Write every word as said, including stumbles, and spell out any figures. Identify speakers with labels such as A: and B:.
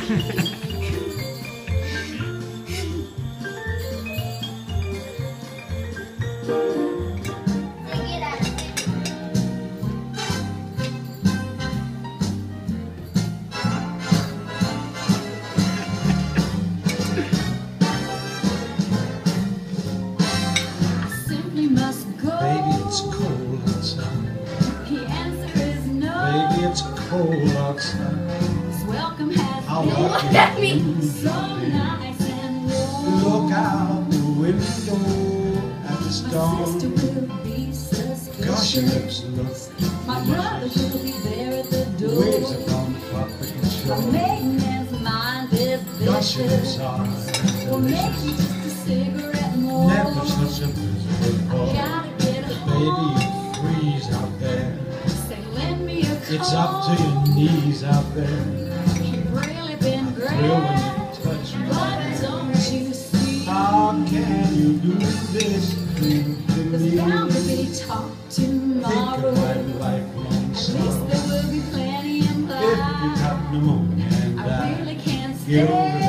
A: It's cold outside.
B: This welcome has
A: I'll
B: been
A: walk
B: look
A: you
B: at me
A: through
B: so nice and warm.
A: Look out the window at the
B: My
A: storm.
B: sister will be
A: Gosh, your
B: suspicious.
A: lips look
B: My brother will be there at the door.
A: waves upon the tropical
B: My
A: shore.
B: maiden's mind is
A: Gosh, your lips
B: vicious.
A: are
B: Well, maybe
A: delicious.
B: just a cigarette more.
A: Never such a miserable
B: I
A: boy.
B: gotta get
A: Baby,
B: home.
A: you freeze out there.
B: Say, lend me a coat.
A: It's up to your knees out there.
B: You've really been great.
A: Thrill when you touch me.
B: But don't you see?
A: How can you do this thing to
B: There's
A: me?
B: bound to be talk
A: Think
B: tomorrow.
A: of my lifelong
B: At least
A: sorrow.
B: there will be plenty
A: If you
B: implied.
A: got pneumonia and
B: I
A: die,
B: really can't
A: get over
B: stay.